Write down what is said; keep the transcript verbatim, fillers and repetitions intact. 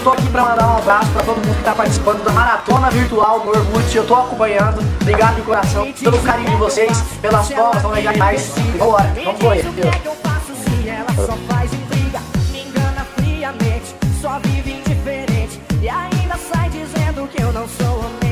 tô aqui pra mandar um abraço pra todo mundo que tá participando da Maratona Virtual Mormute. Eu tô acompanhando. Obrigado de coração pelo carinho de vocês, pelas provas, são legais. Vambora, vamos correr. Só faz intriga, me engana friamente, só vive indiferente e ainda sai dizendo que eu não sou honesto.